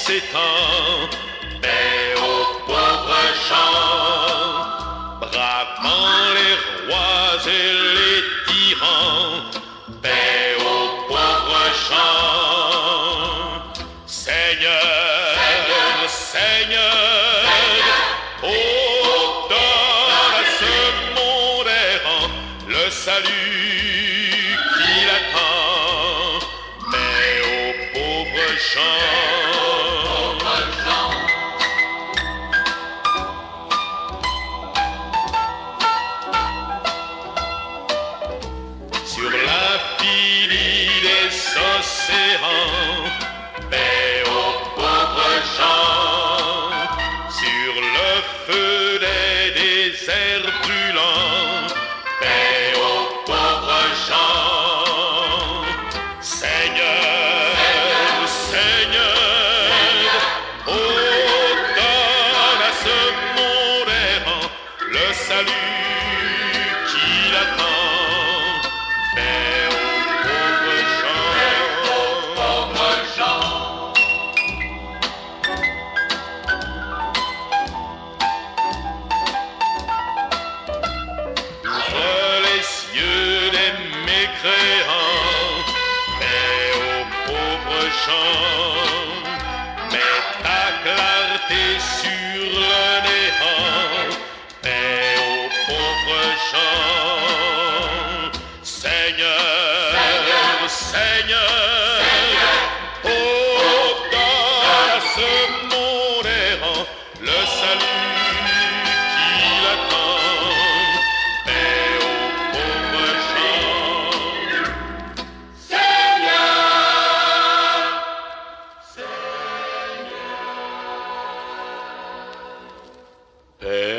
ces temps, paix aux pauvres gens, bravant les rois et les tyrans, paix aux pauvres gens. Seigneur, Seigneur, oh, donne à ce monde errant le salut qu'il attend, mais aux pauvres gens. Sur l'infini des océans, paix aux pauvres gens. Sur le feu des déserts brûlants, paix aux pauvres gens. Seigneur, Seigneur, oh, donne à ce monde errant le salut qu'il attend, paix aux pauvres gens. Ouvre les yeux des mécréants, paix aux pauvres gens. Mets ta clarté sur le néant, paix aux pauvres gens. Seigneur, Seigneur, oh, donne à ce monde errant le salut qu'il attend, paix aux pauvres gens. Seigneur, Seigneur, paix